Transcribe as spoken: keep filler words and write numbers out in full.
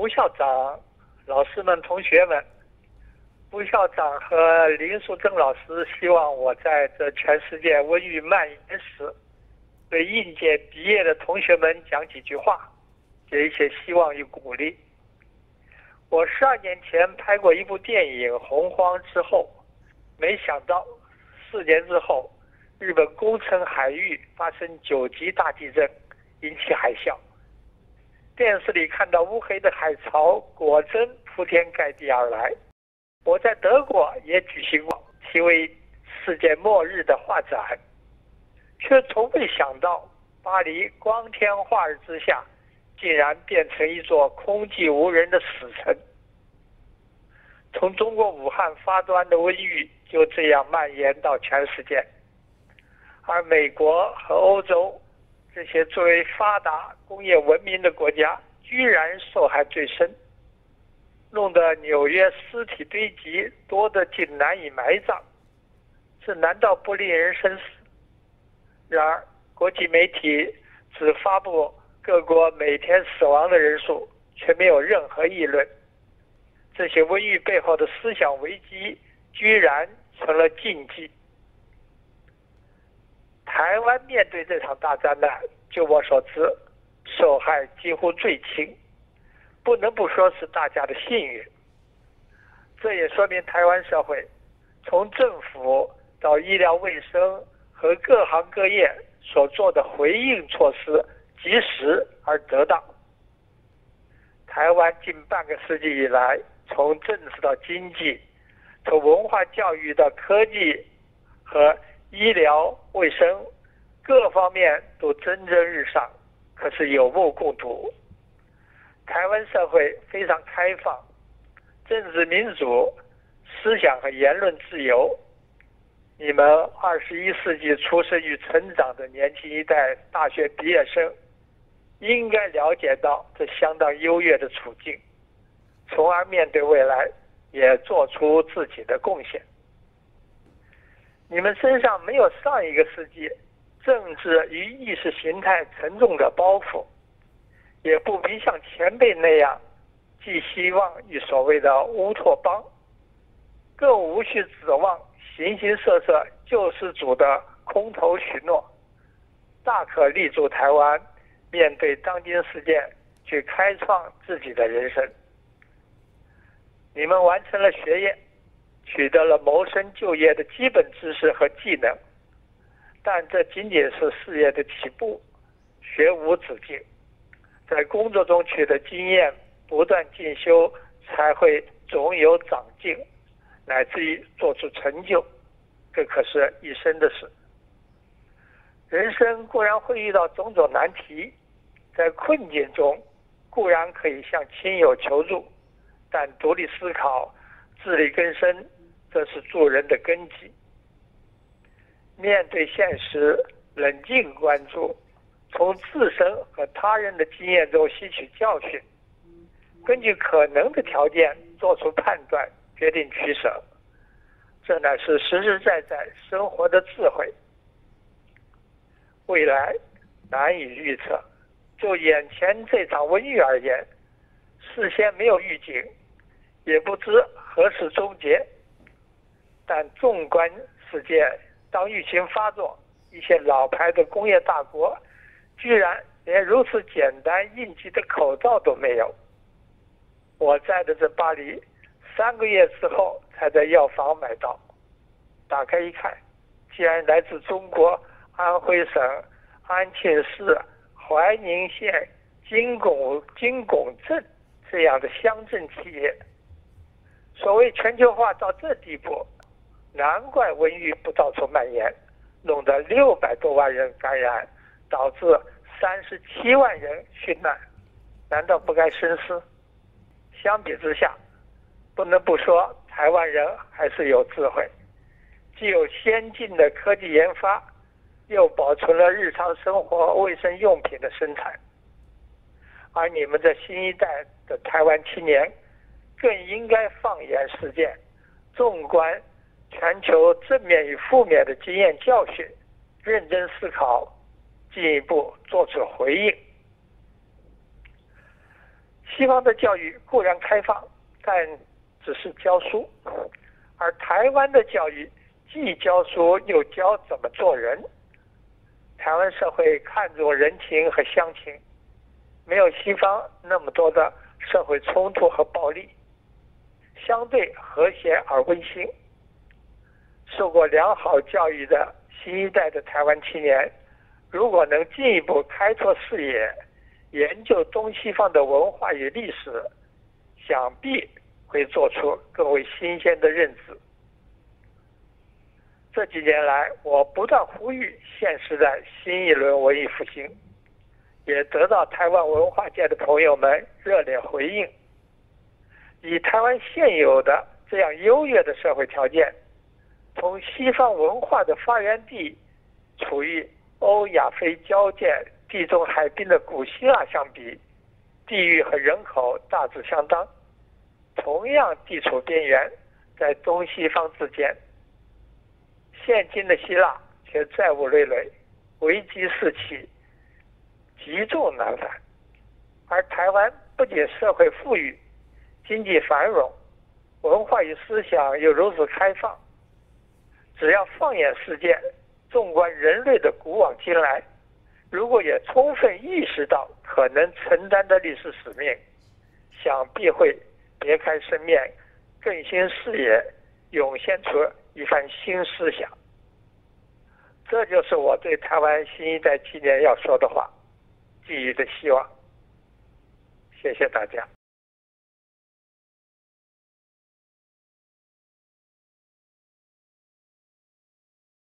吴校长、老师们、同学们，吴校长和林淑珍老师希望我在这全世界瘟疫蔓延时，对应届毕业的同学们讲几句话，给一些希望与鼓励。我十二年前拍过一部电影《洪荒之后》，没想到四年之后，日本宫城海域发生九级大地震，引起海啸。电视里看到乌黑的海潮果真铺天盖地而来。我在德国也举行过题为世界末日的画展，却从未想到巴黎光天化日之下竟然变成一座空寂无人的死城。从中国武汉发端的瘟疫就这样蔓延到全世界，而美国和欧洲这些作为发达工业文明的国家居然受害最深，弄得纽约尸体堆积多得竟难以埋葬，这难道不令人深思？然而国际媒体只发布各国每天死亡的人数，却没有任何议论。这些瘟疫背后的思想危机居然成了禁忌。台湾面对这场大灾难，就我所知，受害几乎最轻，不能不说是大家的幸运。这也说明台湾社会从政府到医疗卫生和各行各业所做的回应措施及时而得当。台湾近半个世纪以来，从政治到经济，从文化教育到科技和医疗卫生，各方面都蒸蒸日上，可是有目共睹。台湾社会非常开放，政治民主，思想和言论自由。你们二十一世纪出生与成长的年轻一代大学毕业生，应该了解到这相当优越的处境，从而面对未来也做出自己的贡献。你们身上没有上一个世纪政治与意识形态沉重的包袱，也不必像前辈那样寄希望于所谓的乌托邦，更无需指望形形色色救世主的空头许诺，大可立足台湾，面对当今世界去开创自己的人生。你们完成了学业，取得了谋生就业的基本知识和技能，但这仅仅是事业的起步，学无止境。在工作中取得经验，不断进修，才会总有长进，乃至于做出成就，这可是一生的事。人生固然会遇到种种难题，在困境中固然可以向亲友求助，但独立思考、自力更生，这是做人的根基。面对现实，冷静关注，从自身和他人的经验中吸取教训，根据可能的条件做出判断，决定取舍，这乃是实实在在生活的智慧。未来难以预测，就眼前这场瘟疫而言，事先没有预警，也不知何时终结。但纵观世界，当疫情发作，一些老牌的工业大国居然连如此简单应急的口罩都没有。我在的这巴黎，三个月之后才在药房买到，打开一看，竟然来自中国安徽省安庆市怀宁县金拱金拱镇这样的乡镇企业。所谓全球化到这地步，难怪瘟疫不到处蔓延，弄得六百多万人感染，导致三十七万人殉难，难道不该深思？相比之下，不能不说台湾人还是有智慧，既有先进的科技研发，又保存了日常生活卫生用品的生产。而你们这新一代的台湾青年，更应该放眼世界，纵观全球正面与负面的经验教训，认真思考，进一步做出回应。 西方的教育固然开放，但只是教书，而台湾的教育既教书又教怎么做人。台湾社会看重人情和乡情，没有西方那么多的社会冲突和暴力，相对和谐而温馨。受过良好教育的新一代的台湾青年，如果能进一步开拓视野，研究东西方的文化与历史，想必会做出更为新鲜的认知。这几年来，我不断呼吁现时的新一轮文艺复兴，也得到台湾文化界的朋友们热烈回应。以台湾现有的这样优越的社会条件，同西方文化的发源地处于欧亚非交界地中海滨的古希腊相比，地域和人口大致相当，同样地处边缘，在东西方之间。现今的希腊却债务累累，危机四起，积重难返。而台湾不仅社会富裕，经济繁荣，文化与思想又如此开放，只要放眼世界，纵观人类的古往今来，如果也充分意识到可能承担的历史使命，想必会别开生面，更新视野，涌现出一番新思想。这就是我对台湾新一代青年要说的话，寄予的希望。谢谢大家。